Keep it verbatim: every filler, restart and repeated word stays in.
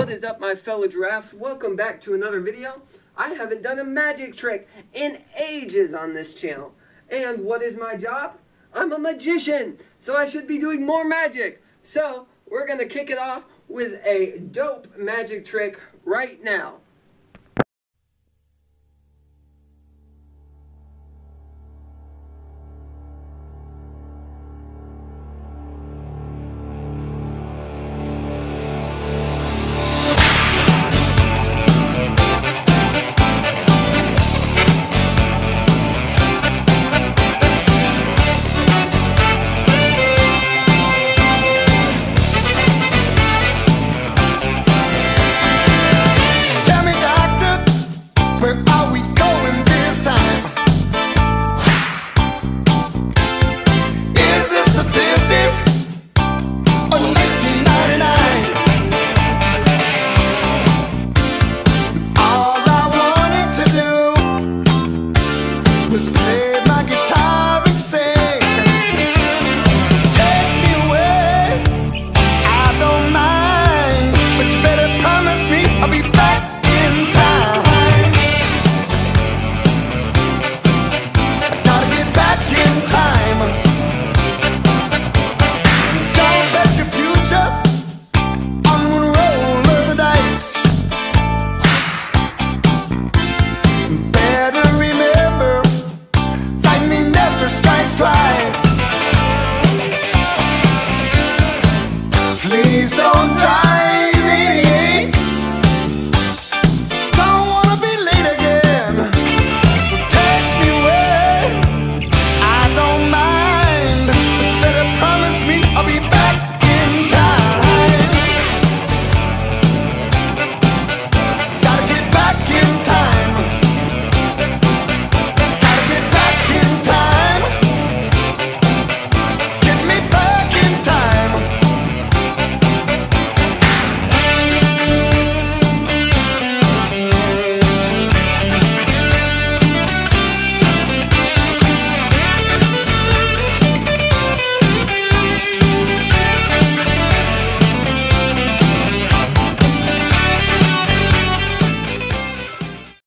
What is up, my fellow giraffes? Welcome back to another video. I haven't done a magic trick in ages on this channel. And what is my job? I'm a magician, so I should be doing more magic. So we're gonna kick it off with a dope magic trick right now.